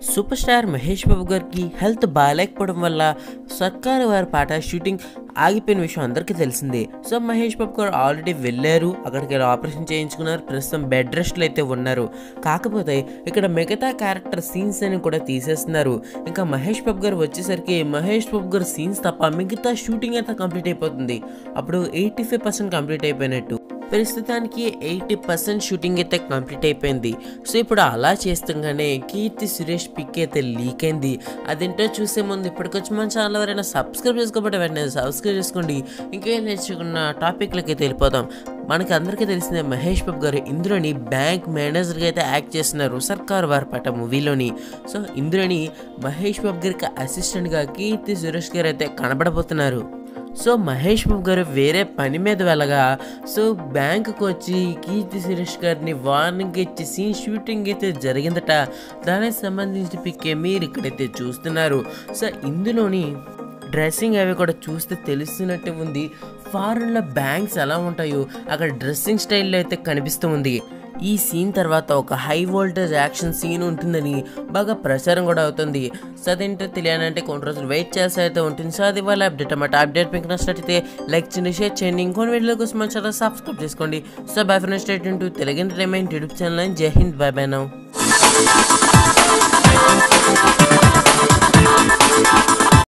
Super star Mahesh Babu గారికి health బాగాలేకపోవడం వల్ల సర్కారు వారి పాట షూటింగ్ ఆగిపోయిన విషయం అందరికీ తెలిసిందే. సో మహేష్ బాబు గారు ఆల్రెడీ వెళ్ళారు, అక్కడికి వెళ్ళి ఆపరేషన్ చేయించుకున్నారు, ప్రస్తుతం బెడ్ రెస్ట్లో అయితే ఉన్నారు. కాకపోతే ఇక్కడ మిగతా క్యారెక్టర్ సీన్స్ అని కూడా తీసేస్తున్నారు. ఇంకా మహేష్ బాబు గారు వచ్చేసరికి మహేష్ బాబు గారు సీన్స్ తప్ప మిగతా షూటింగ్ అయితే కంప్లీట్ అయిపోతుంది. అప్పుడు 85% కంప్లీట్ అయిపోయినట్టు. ప్రస్తుతానికి 80% షూటింగ్ అయితే కంప్లీట్ అయిపోయింది. సో ఇప్పుడు అలా చేస్తుండగానే కీర్తి సురేష్ పిక్ అయితే లీక్ అయింది. అదేంటో చూసే ముందు ఇప్పటికొచ్చి మన ఛానల్ ఎవరైనా సబ్స్క్రైబ్ చేసుకోబట్టి వెంటనే సబ్స్క్రైబ్ చేసుకోండి. ఇంకేం నేర్చుకున్న టాపిక్లకి అయితే వెళ్ళిపోతాం. మనకి అందరికీ తెలిసిందే మహేష్ బాబు గారు ఇందులోని బ్యాంక్ మేనేజర్గా అయితే యాక్ట్ చేస్తున్నారు సర్కారు వారి పాట మూవీలోని. సో ఇందులోని మహేష్ బాబు గారికి అసిస్టెంట్గా కీర్తి సురేష్ గారు అయితే కనబడబోతున్నారు. సో మహేష్ బాబు గారు వేరే పని మీద వెళ్ళగా సో బ్యాంకుకు వచ్చి కీర్తి సురేష్ గారిని వార్నింగ్ ఇచ్చి సీన్ షూటింగ్ అయితే జరిగిందట. దానికి సంబంధించిన పిక్కే మీరు ఇక్కడైతే చూస్తున్నారు. సో ఇందులోని డ్రెస్సింగ్ అవి కూడా చూస్తే తెలుస్తున్నట్టు ఉంది. ఫారెన్లో బ్యాంక్స్ ఎలా ఉంటాయో అక్కడ డ్రెస్సింగ్ స్టైల్లో అయితే కనిపిస్తూ ఉంది. ఈ సీన్ తర్వాత ఒక హై వోల్టేజ్ యాక్షన్ సీన్ ఉంటుందని బాగా ప్రచారం కూడా అవుతుంది. సో అదేంటో తెలియాలంటే కొన్ని రోజులు వెయిట్ చేస్తే అయితే ఉంటుంది. సో అది వాళ్ళ అప్డేట్ అన్నమాట. అప్డేట్ మీకు నచ్చినట్టయితే లైక్ చేయండి, షేర్ చేయండి. ఇంకొన్ని వీడియోల కోసం మన ఛానల్ సబ్స్క్రైబ్ చేసుకోండి. So bye friends, stay tune to Telugu entertainment YouTube channel. Jai Hind, by by now.